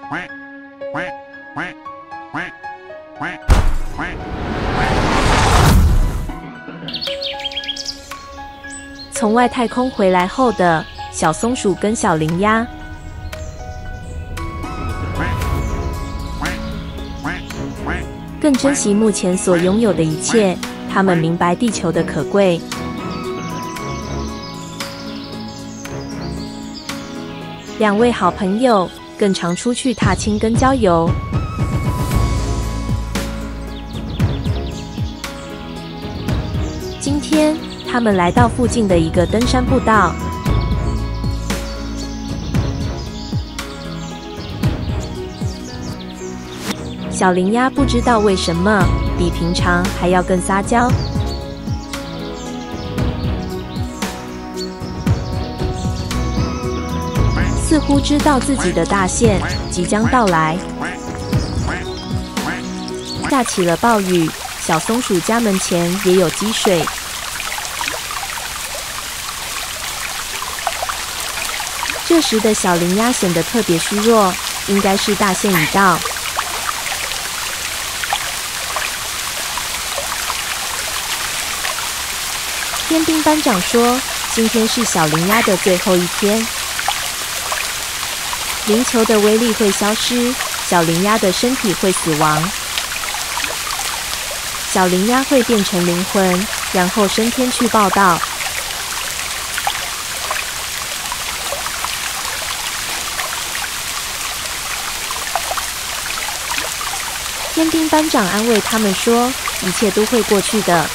从外太空回来后的小松鼠跟小羚鸭，更珍惜目前所拥有的一切。他们明白地球的可贵。两位好朋友更常出去踏青跟郊游。今天，他们来到附近的一个登山步道。小羚鸭不知道为什么比平常还要更撒娇。似乎知道自己的大限即将到来。下起了暴雨，小松鼠家门前也有积水。这时的小羚鸭显得特别虚弱，应该是大限已到。天兵班长说，今天是小羚鸭的最后一天。灵球的威力会消失，小羚鸭的身体会死亡。小羚鸭会变成灵魂，然后升天去报道。天兵班长安慰他们说，一切都会过去的。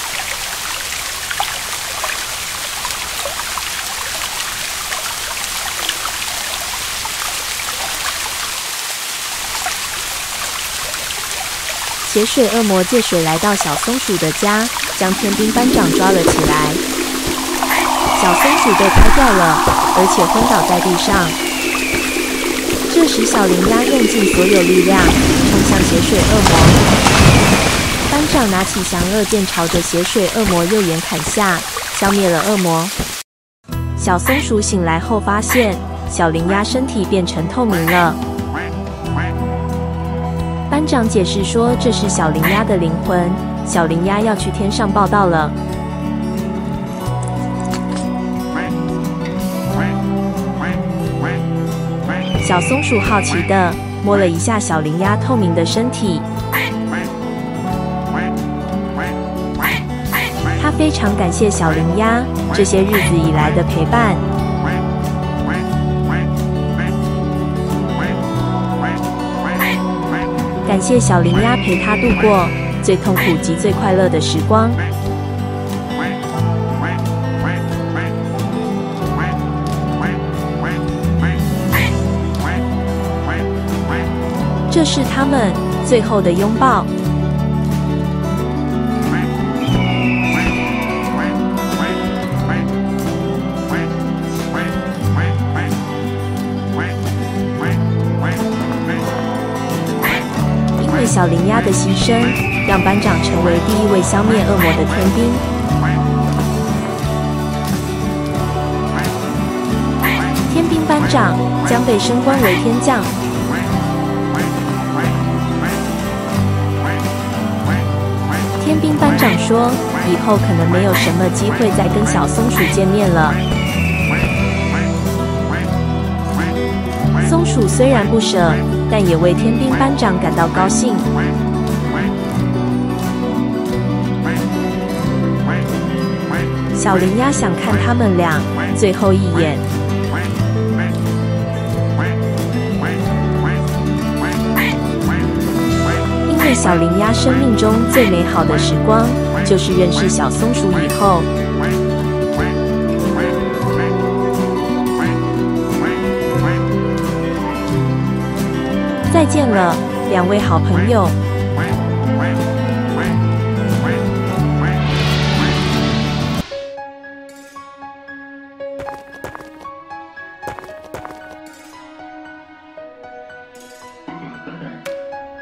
血水恶魔借水来到小松鼠的家，将天兵班长抓了起来。小松鼠被拍掉了，而且昏倒在地上。这时，小羚鸭用尽所有力量冲向血水恶魔。班长拿起降恶剑，朝着血水恶魔右眼砍下，消灭了恶魔。小松鼠醒来后发现，小羚鸭身体变成透明了。班长解释说，这是小羚鸭的灵魂，小羚鸭要去天上报道了。小松鼠好奇地摸了一下小羚鸭透明的身体，它非常感谢小羚鸭这些日子以来的陪伴。感谢小羚鸭陪他度过最痛苦及最快乐的时光。这是他们最后的拥抱。因为小羚鸭的牺牲，让班长成为第一位消灭恶魔的天兵。天兵班长将被升官为天将。天兵班长说，以后可能没有什么机会再跟小松鼠见面了。松鼠虽然不舍，但也为天兵班长感到高兴。小羚鸭想看他们俩最后一眼。因为小羚鸭生命中最美好的时光，就是认识小松鼠以后。再见了，两位好朋友。